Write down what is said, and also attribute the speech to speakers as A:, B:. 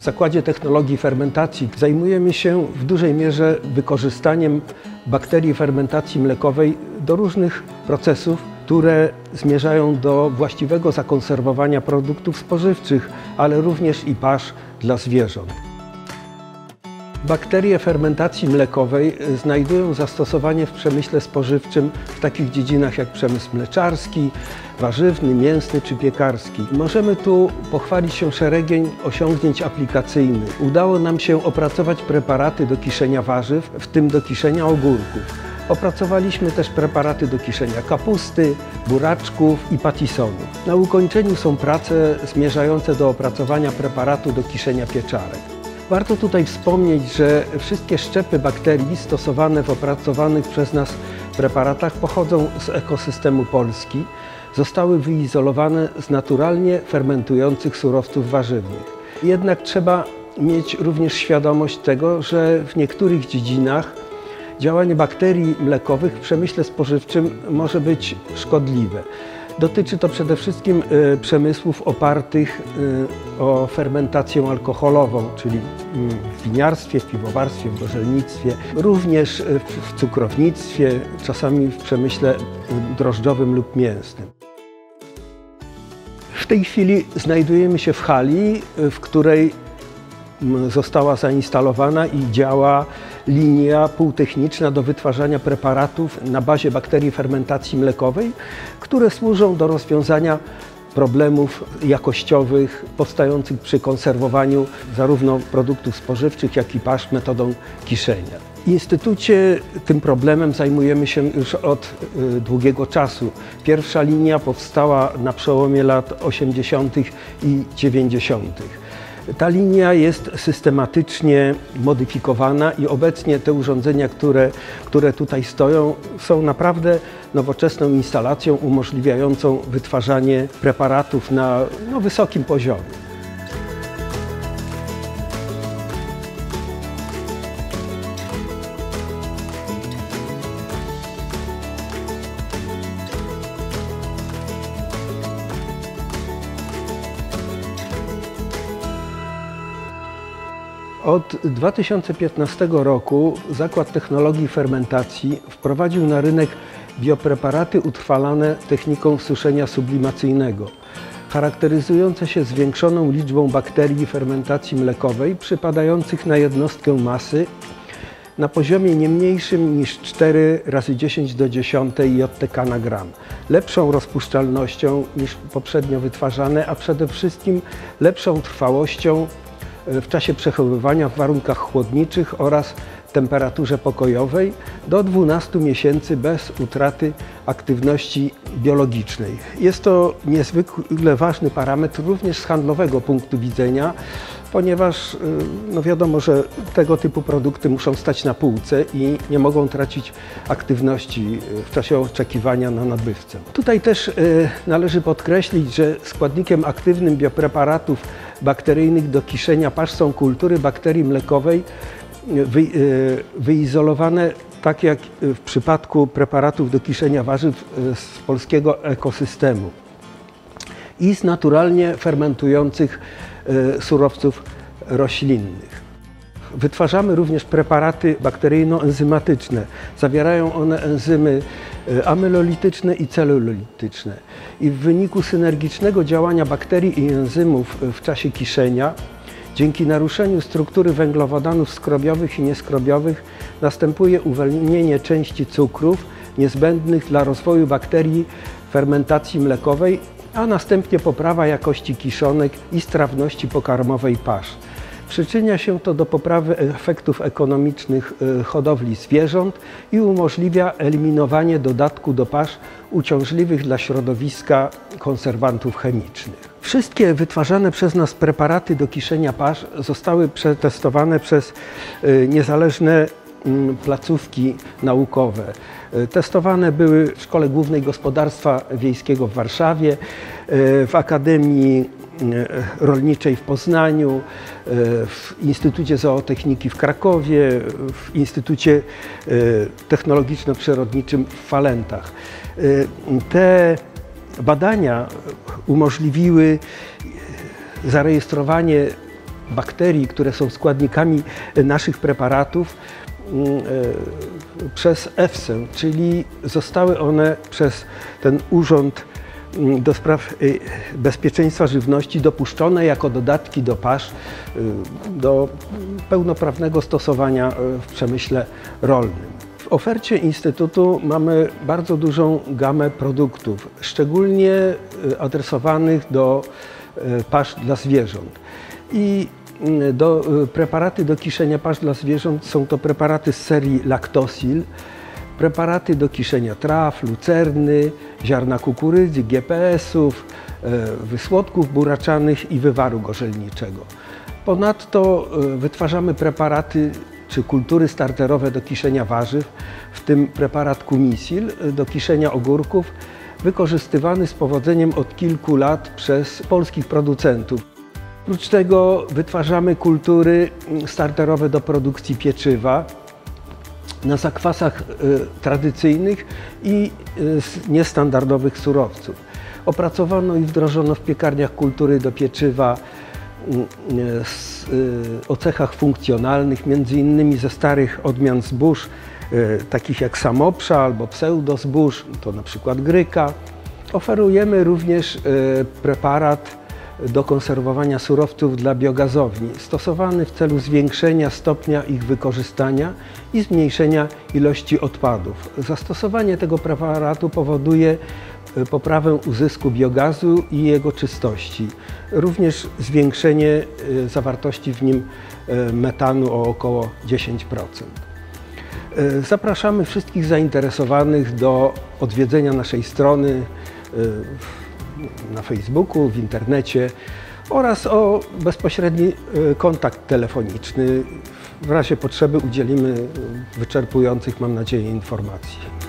A: Zakładzie Technologii Fermentacji zajmujemy się w dużej mierze wykorzystaniem bakterii fermentacji mlekowej do różnych procesów, które zmierzają do właściwego zakonserwowania produktów spożywczych, ale również i pasz dla zwierząt. Bakterie fermentacji mlekowej znajdują zastosowanie w przemyśle spożywczym w takich dziedzinach jak przemysł mleczarski, warzywny, mięsny czy piekarski. Możemy tu pochwalić się szeregiem osiągnięć aplikacyjnych. Udało nam się opracować preparaty do kiszenia warzyw, w tym do kiszenia ogórków. Opracowaliśmy też preparaty do kiszenia kapusty, buraczków i patisonów. Na ukończeniu są prace zmierzające do opracowania preparatu do kiszenia pieczarek. Warto tutaj wspomnieć, że wszystkie szczepy bakterii stosowane w opracowanych przez nas preparatach pochodzą z ekosystemu Polski. Zostały wyizolowane z naturalnie fermentujących surowców warzywnych. Jednak trzeba mieć również świadomość tego, że w niektórych dziedzinach działanie bakterii mlekowych w przemyśle spożywczym może być szkodliwe. Dotyczy to przede wszystkim przemysłów opartych o fermentację alkoholową, czyli w winiarstwie, w piwowarstwie, w gorzelnictwie, również w cukrownictwie, czasami w przemyśle drożdżowym lub mięsnym. W tej chwili znajdujemy się w hali, w której została zainstalowana i działa linia półtechniczna do wytwarzania preparatów na bazie bakterii fermentacji mlekowej, które służą do rozwiązania problemów jakościowych powstających przy konserwowaniu zarówno produktów spożywczych, jak i pasz metodą kiszenia. W Instytucie tym problemem zajmujemy się już od długiego czasu. Pierwsza linia powstała na przełomie lat 80. i 90. Ta jest systematycznie modyfikowana i obecnie te urządzenia, które tutaj stoją, są naprawdę nowoczesną instalacją umożliwiającą wytwarzanie preparatów na wysokim poziomie. Od 2015 roku Zakład Technologii Fermentacji wprowadził na rynek biopreparaty utrwalane techniką suszenia sublimacyjnego, charakteryzujące się zwiększoną liczbą bakterii fermentacji mlekowej przypadających na jednostkę masy na poziomie nie mniejszym niż 4 × 10⁻⁻ JTK na gram, lepszą rozpuszczalnością niż poprzednio wytwarzane, a przede wszystkim lepszą trwałością w czasie przechowywania w warunkach chłodniczych oraz temperaturze pokojowej do 12 miesięcy bez utraty aktywności biologicznej. Jest to niezwykle ważny parametr również z handlowego punktu widzenia, ponieważ wiadomo, że tego typu produkty muszą stać na półce i nie mogą tracić aktywności w czasie oczekiwania na nabywcę. Tutaj też należy podkreślić, że składnikiem aktywnym biopreparatów bakteryjnych do kiszenia pasz są kultury bakterii mlekowej wyizolowane, tak jak w przypadku preparatów do kiszenia warzyw z polskiego ekosystemu i z naturalnie fermentujących surowców roślinnych. Wytwarzamy również preparaty bakteryjno-enzymatyczne. Zawierają one enzymy amylolityczne i celulolityczne. I w wyniku synergicznego działania bakterii i enzymów w czasie kiszenia, dzięki naruszeniu struktury węglowodanów skrobiowych i nieskrobiowych, następuje uwolnienie części cukrów niezbędnych dla rozwoju bakterii fermentacji mlekowej, a następnie poprawa jakości kiszonek i strawności pokarmowej pasz. Przyczynia się to do poprawy efektów ekonomicznych hodowli zwierząt i umożliwia eliminowanie dodatku do pasz uciążliwych dla środowiska konserwantów chemicznych. Wszystkie wytwarzane przez nas preparaty do kiszenia pasz zostały przetestowane przez niezależne placówki naukowe. Testowane były w Szkole Głównej Gospodarstwa Wiejskiego w Warszawie, w Akademii Rolniczej w Poznaniu, w Instytucie Zootechniki w Krakowie, w Instytucie Technologiczno-Przyrodniczym w Falentach. Te badania umożliwiły zarejestrowanie bakterii, które są składnikami naszych preparatów, przez EFSA, czyli zostały one przez ten Urząd do Spraw Bezpieczeństwa Żywności dopuszczone jako dodatki do pasz do pełnoprawnego stosowania w przemyśle rolnym. W ofercie Instytutu mamy bardzo dużą gamę produktów, szczególnie adresowanych do pasz dla zwierząt. I preparaty do kiszenia pasz dla zwierząt są to preparaty z serii Lactosil, preparaty do kiszenia traw, lucerny, ziarna kukurydzy, GPS-ów, wysłodków buraczanych i wywaru gorzelniczego. Ponadto wytwarzamy preparaty czy kultury starterowe do kiszenia warzyw, w tym preparat Kumisil do kiszenia ogórków, wykorzystywany z powodzeniem od kilku lat przez polskich producentów. Oprócz tego wytwarzamy kultury starterowe do produkcji pieczywa na zakwasach tradycyjnych i z niestandardowych surowców. Opracowano i wdrożono w piekarniach kultury do pieczywa o cechach funkcjonalnych, między innymi ze starych odmian zbóż, takich jak samoprza albo pseudozbóż, to na przykład gryka. Oferujemy również preparat do konserwowania surowców dla biogazowni, stosowany w celu zwiększenia stopnia ich wykorzystania i zmniejszenia ilości odpadów. Zastosowanie tego preparatu powoduje poprawę uzysku biogazu i jego czystości, również zwiększenie zawartości w nim metanu o około 10%. Zapraszamy wszystkich zainteresowanych do odwiedzenia naszej strony na Facebooku, w internecie oraz o bezpośredni kontakt telefoniczny. W razie potrzeby udzielimy wyczerpujących, mam nadzieję, informacji.